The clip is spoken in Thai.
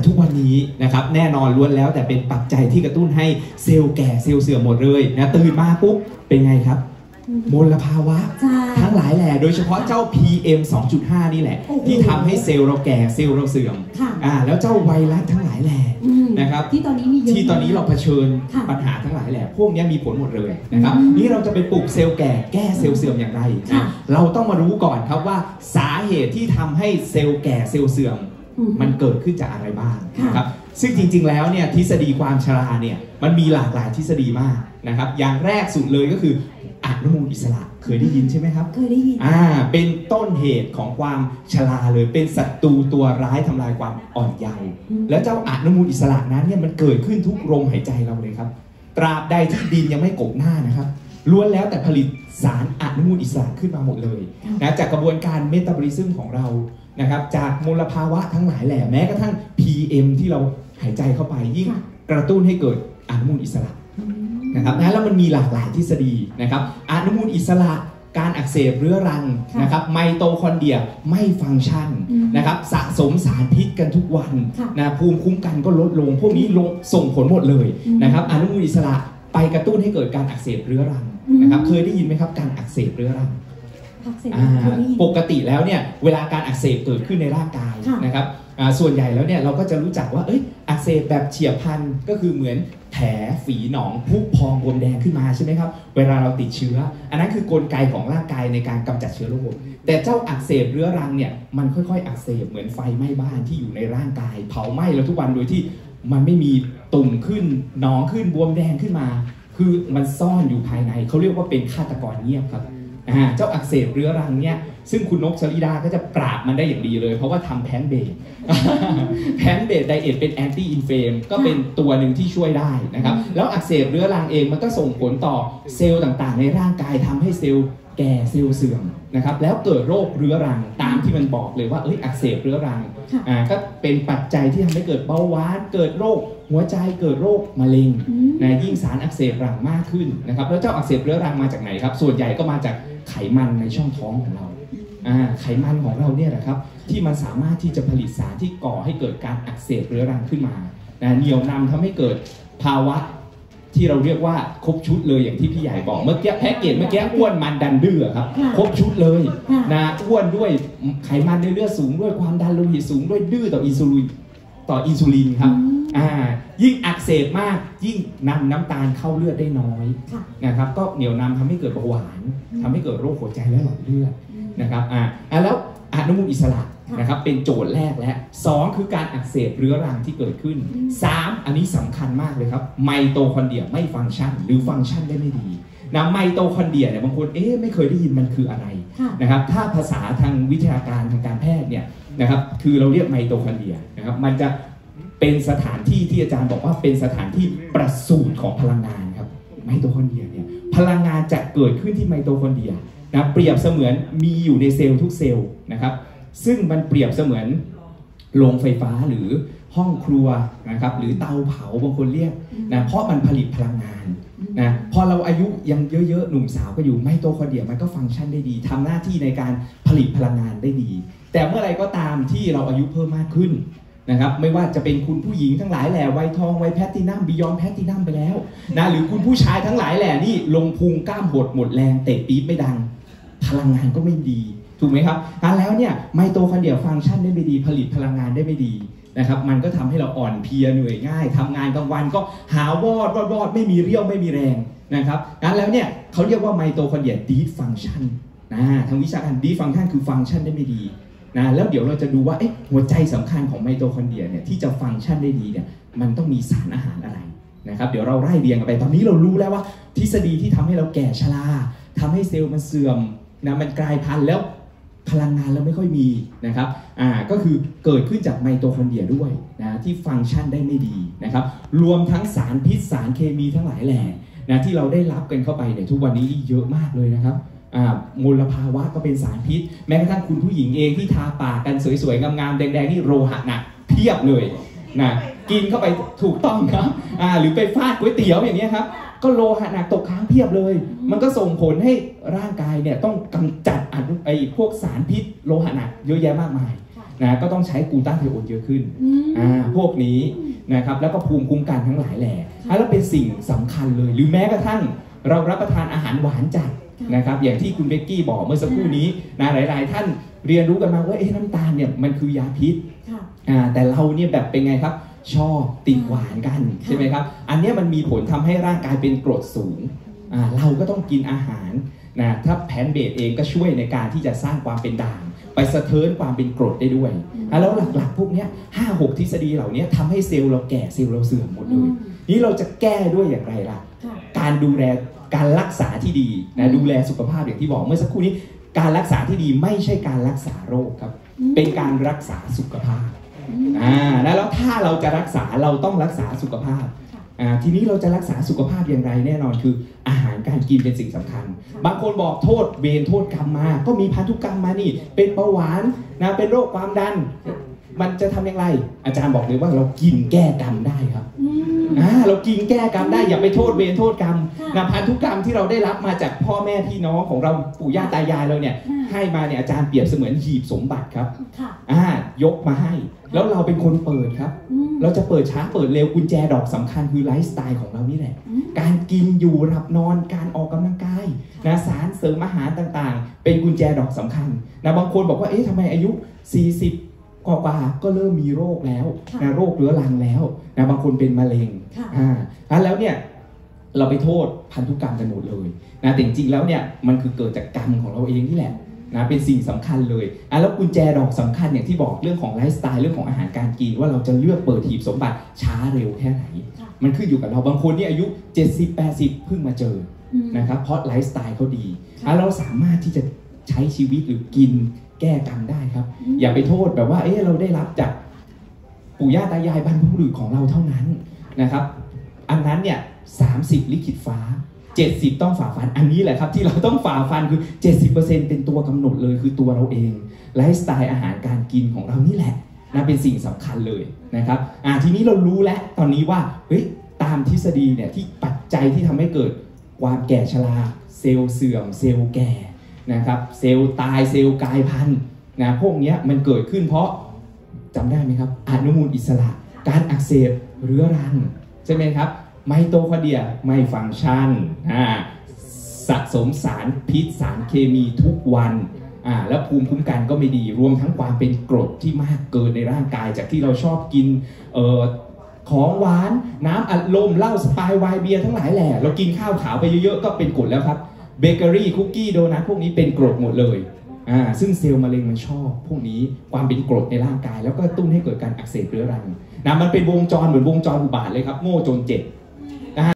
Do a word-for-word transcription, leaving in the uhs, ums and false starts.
ทุกวันนี้นะครับแน่นอนล้วนแล้วแต่เป็นปัจจัยที่กระตุ้นให้เซลล์แก่เซลล์เสื่อมหมดเลยนะตื่นมาปุ๊บเป็นไงครับมลภาวะทั้งหลายแหล่โดยเฉพาะเจ้า พี เอ็ม สองจุดห้า นี่แหละที่ทำให้เซลล์เราแก่เซลล์เราเสื่อมอ่าแล้วเจ้าไวรัสทั้งหลายแหล่นะครับที่ตอนนี้มีเยอะที่ตอนนี้เราเผชิญปัญหาทั้งหลายแหล่พวกนี้มีผลหมดเลยนะครับนี่เราจะไปปลุกเซลล์แก่แก้เซลล์เสื่อมอย่างไรนะเราต้องมารู้ก่อนครับว่าสาเหตุที่ทำให้เซลล์แก่เซลล์เสื่อมมันเกิดขึ้นจากอะไรบ้างนะครับซึ่งจริงๆแล้วเนี่ยทฤษฎีความชราเนี่ยมันมีหลากหลายทฤษฎีมากนะครับอย่างแรกสุดเลยก็คืออนุมูลอิสระเคยได้ยินใช่ไหมครับเคยได้ยินอ่าเป็นต้นเหตุของความชราเลยเป็นศัตรูตัวร้ายทำลายความอ่อนเยาว์แล้วเจ้าอนุมูลอิสระนั้นเนี่ยมันเกิดขึ้นทุกลมหายใจเราเลยครับตราบใดที่ดินยังไม่กบหน้านะครับล้วนแล้วแต่ผลิตสารอนุมูลอิสระขึ้นมาหมดเลยนะจากกระบวนการเมตาบอลิซึมของเรานะครับจากมลภาวะทั้งหลายแหล่แม้กระทั่ง พี เอ็ม ที่เราหายใจเข้าไปยิ่งกระตุ้นให้เกิดอนุมูลอิสระนะครับนะแล้วมันมีหลากหลายทฤษฎีนะครับอนุมูลอิสระการอักเสบเรื้อรังนะครับไมโตคอนเดรียไม่ฟังก์ชันนะครับสะสมสารพิษกันทุกวันนะภูมิคุ้มกันก็ลดลงพวกนี้ลงส่งผลหมดเลยนะครับอนุมูลอิสระไปกระตุ้นให้เกิดการอักเสบเรื้อรังนะครับเคยได้ยินไหมครับการอักเสบเรื้อรังปกติแล้วเนี่ยเวลาการอักเสบเกิดขึ้นในร่างกายนะครับส่วนใหญ่แล้วเนี่ยเราก็จะรู้จักว่าเอ้ยอักเสบแบบเฉียบพลันก็คือเหมือนแผลฝีหนองพุพองบวมแดงขึ้นมาใช่ไหมครับเวลาเราติดเชื้ออันนั้นคือกลไกของร่างกายในการกำจัดเชื้อโรคแต่เจ้าอักเสบเรื้อรังเนี่ยมันค่อยๆอักเสบเหมือนไฟไหม้บ้านที่อยู่ในร่างกายเผาไหม้เราทุกวันโดยที่มันไม่มีตุ่มขึ้นหนองขึ้นบวมแดงขึ้นมาคือมันซ่อนอยู่ภายในเขาเรียกว่าเป็นฆาตกรเงียบครับเจ้าอักเสบเรื้อรังเนี่ยซึ่งคุณนกชลิดาก็จะปราบมันได้อย่างดีเลยเพราะว่าทำแพนเบสแพนเบสไดเอทเป็นแอนตี้อินเฟมก็เป็นตัวหนึ่งที่ช่วยได้นะครับแล้วอักเสบเรื้อรังเองมันก็ส่งผลต่อเซลล์ต่างๆในร่างกายทำให้เซลล์แก่เซลล์เสื่อมนะครับแล้วเกิดโรคเรื้อรังตามที่มันบอกเลยว่าเอ้ยอักเสบเรื้อรังอ่าก็เป็นปัจจัยที่ทำให้เกิดเบาหวานเกิดโรคหัวใจเกิดโรคมะเร็งนะยิ่งสารอักเสบรังมากขึ้นนะครับแล้วเจ้าอักเสบเรื้อรังมาจากไหนครับส่วนใหญ่ก็มาจากไขมันในช่องท้องของเราอ่าไขมันของเราเนี่ยแหละครับที่มันสามารถที่จะผลิตสารที่ก่อให้เกิดการอักเสบเรื้อรังขึ้นมานะเหนี่ยวนำทำให้เกิดภาวะที่เราเรียกว่าครบชุดเลยอย่างที่พี่ใหญ่บอกเมื่อกี้แพ็กเกจเมื่อกี้อ้วนมันดันดื้อครับครบชุดเลยนะอ้วนด้วยไขมันในเลือดสูงด้วยความดันโลหิตสูงด้วยดื้อต่ออินซูลินต่ออินซูลินครับอ่ายิ่งอักเสบมากยิ่งนำน้ำตาลเข้าเลือดได้น้อยนะครับก็เหนี่ยวนำทำให้เกิดเบาหวานทำให้เกิดโรคหัวใจและหลอดเลือดนะครับอ่าแล้วอนุมูลอิสระนะครับเป็นโจทย์แรกและสองคือการอักเสบเรื้อรังที่เกิดขึ้นสามอันนี้สำคัญมากเลยครับไมโตคอนเดรียไม่ฟังก์ชันหรือฟังก์ชันได้ไม่ดีนะไมโตคอนเดรียเนี่ยบางคนเอ๊ะไม่เคยได้ยินมันคืออะไรนะครับถ้าภาษาทางวิทยาการทางการแพทย์เนี่ยนะครับคือเราเรียกไมโตคอนเดรียนะครับมันจะเป็นสถานที่ที่อาจารย์บอกว่าเป็นสถานที่ประสูติของพลังงานครับไมโตคอนเดรียเนี่ยพลังงานจะเกิดขึ้นที่ไมโตคอนเดรียนะเปรียบเสมือนมีอยู่ในเซลล์ทุกเซลล์นะครับซึ่งมันเปรียบเสมือนโรงไฟฟ้าหรือห้องครัวนะครับหรือเตาเผาบางคนเรียกนะเพราะมันผลิตพลังงานนะพอเราอายุยังเยอะๆหนุ่มสาวก็อยู่ไมโตคอนเดรียมันก็ฟังก์ชันได้ดีทำหน้าที่ในการผลิตพลังงานได้ดีแต่เมื่อไรก็ตามที่เราอายุเพิ่มมากขึ้นนะครับไม่ว่าจะเป็นคุณผู้หญิงทั้งหลายแหล่วัยทองวัยแพลตินัมบิยอนแพลตินัมไปแล้วนะหรือคุณผู้ชายทั้งหลายแหล่นี่ลงพุงกล้ามบดหมดแรงเตะปี๊บไม่ดังพลังงานก็ไม่ดีถูกไหมครับการแล้วเนี่ยไมโตคอนเดรียฟังก์ชันได้ไม่ดีผลิตพลังงานได้ไม่ดีนะครับมันก็ทำให้เราอ่อนเพลียเหนื่อยง่ายทำงานกลางวันก็หาวอดวอดวอดไม่มีเรี่ยวไม่มีแรงนะครับการแล้วเนี่ยเขาเรียกว่าไมโตคอนเดรียดีดฟังก์ชันนะทางวิชาการดีดฟังก์ชันคือฟังก์ชันได้ไม่ดีนะแล้วเดี๋ยวเราจะดูว่าเอ๊ะหัวใจสำคัญของไมโตคอนเดรียเนี่ยที่จะฟังก์ชันได้ดีเนี่ยมันต้องมีสารอาหารอะไรนะครับเดี๋ยวเราไล่เรียงกันไปตอนนี้เรารู้แล้วว่าทฤษฎีที่ทำให้เราแก่ชราทำให้เซลล์มันเสื่อมนะมันกลายพันธุ์แล้วพลังงานเราไม่ค่อยมีนะครับอ่าก็คือเกิดขึ้นจากไมโตคอนเดรียด้วยนะที่ฟังก์ชันได้ไม่ดีนะครับรวมทั้งสารพิษสารเคมีทั้งหลายแหล่นะที่เราได้รับกันเข้าไปเนี่ยทุกวันนี้เยอะมากเลยนะครับอ่ามลภาวะก็เป็นสารพิษแม้กระทั่งคุณผู้หญิงเองที่ทาปากกันสวยๆงามๆแดงๆนี่โลหะหนักเพียบเลยนะกินเข้าไปถูกต้องครับอ่าหรือไปฟาดก๋วยเตี๋ยวอย่างนี้ครับก็โลหะหนักตกค้างเพียบเลยมันก็ส่งผลให้ร่างกายเนี่ยต้องกำจัดไอ้พวกสารพิษโลหะหนักเยอะแยะมากมายนะก็ต้องใช้กลูตาไทโอนเยอะขึ้นอ่าพวกนี้นะครับแล้วก็ภูมิคุ้มกันทั้งหลายแหล่แล้วเป็นสิ่งสำคัญเลยหรือแม้กระทั่งเรารับประทานอาหารหวานจัดนะครับอย่างที่คุณเบกกี้บอกเมื่อสักครู่นี้นะหลายๆท่านเรียนรู้กันมาว่าเอ๊ะน้ำตาลเนี่ยมันคือยาพิษอ่าแต่เราเนี่ยแบบเป็นไงครับชอบติดหวานกันใช่ไหมครับอันนี้มันมีผลทำให้ร่างกายเป็นกรดสูงอ่าเราก็ต้องกินอาหารนะถ้าแพนเบสเองก็ช่วยในการที่จะสร้างความเป็นด่างไปสะเทินความเป็นกรดได้ด้วยแล้วหลักๆพวกนี้ห้าหกทฤษฎีเหล่านี้ทำให้เซลล์เราแก่เซลล์เราเสื่อมหมดเลยนี่เราจะแก้ด้วยอย่างไรล่ะการดูแลการรักษาที่ดีนะดูแลสุขภาพอย่างที่บอกเมื่อสักครู่นี้การรักษาที่ดีไม่ใช่การรักษาโรคครับเป็นการรักษาสุขภาพอ่าแล้วถ้าเราจะรักษาเราต้องรักษาสุขภาพอ่าทีนี้เราจะรักษาสุขภาพอย่างไรแน่นอนคืออาหารการกินเป็นสิ่งสำคัญบางคนบอกโทษเวรโทษกรรมมาก็มีพันธุกรรมมานี่เป็นเบาหวานนะเป็นโรคความดันมันจะทำอย่างไรอาจารย์บอกเลยว่าเรากินแก้กรรมได้ครับอ่าเรากินแก้กรรมได้อย่าไปโทษเวรโทษกรรมนะพันธุกรรมที่เราได้รับมาจากพ่อแม่พี่น้องของเราปู่ย่าตายายเราเนี่ยให้มาเนี่ยอาจารย์เปรียบเสมือนหีบสมบัติครับอ่ายกมาให้แล้วเราเป็นคนเปิดครับเราจะเปิดช้าเปิดเร็วกุญแจดอกสำคัญคือไลฟ์สไตล์ของเรานี่แหละการกินอยู่หลับนอนการออกกำลังกายนะสารเสริมอาหารต่างๆเป็นกุญแจดอกสำคัญนะบางคนบอกว่าเอ๊ะทำไมอายุสี่สิบกว่าๆก็เริ่มมีโรคแล้วนะโรคเรื้อรังแล้วนะบางคนเป็นมะเร็งอ่าแล้วเนี่ยเราไปโทษพันธุกรรมกันหมดเลยนะแต่จริงๆแล้วเนี่ยมันคือเกิดจากกรรมของเราเองนี่แหละนะเป็นสิ่งสำคัญเลยอ่ะแล้วกุญแจดอกสำคัญอย่างที่บอกเรื่องของไลฟ์สไตล์เรื่องของอาหารการกินว่าเราจะเลือกเปิดหีบสมบัติช้าเร็วแค่ไหนมันขึ้นอยู่กับเราบางคนนี่อายุเจ็ดสิบ แปดสิบเพิ่งมาเจอนะครับเพราะไลฟ์สไตล์เขาดีอ่ะเราสามารถที่จะใช้ชีวิตหรือกินแก้กรรมได้ครับอย่าไปโทษแบบว่าเอ๊ะเราได้รับจากปู่ย่าตายายบรรพบุรุษของเราเท่านั้นนะครับอันนั้นเนี่ยสามสิบลิขิตฟ้าเจ็ดสิบต้องฝ่าฟันอันนี้แหละครับที่เราต้องฝ่าฟันคือ เจ็ดสิบเปอร์เซ็นต์ เป็นตัวกำหนดเลยคือตัวเราเองไลฟ์สไตล์อาหารการกินของเรานี่แหละนะเป็นสิ่งสำคัญเลยนะครับอ่าทีนี้เรารู้แล้วตอนนี้ว่าเฮ้ยตามทฤษฎีเนี่ยที่ปัจจัยที่ทำให้เกิดความแก่ชราเซลล์เสื่อมเซลล์แก่นะครับเซลล์ตายเซลล์กลายพันธุ์นะพวกนี้มันเกิดขึ้นเพราะจำได้ไหมครับอนุมูลอิสระการอักเสบเรื้อรังใช่ไหมครับไมโตคอนเดรียไม่ฟังก์ชันอ่าสะสมสารพิษสารเคมีทุกวันอ่าแล้วภูมิคุ้มกันก็ไม่ดีรวมทั้งความเป็นกรดที่มากเกินในร่างกายจากที่เราชอบกินเอ่อของหวานน้ำอัดลมเหล้าสปายไวน์เบียร์ทั้งหลายแหละเรากินข้าวขาวไปเยอะๆก็เป็นกรดแล้วครับเบเกอรี่คุกกี้โดนัทพวกนี้เป็นกรดหมดเลยอ่าซึ่งเซลล์มะเร็งมันชอบพวกนี้ความเป็นกรดในร่างกายแล้วก็ตุ้นให้เกิดการอักเสบเรื้อรังนะมันเป็นวงจรเหมือนวงจรอุบาทเลยครับโง่จนเจ็บ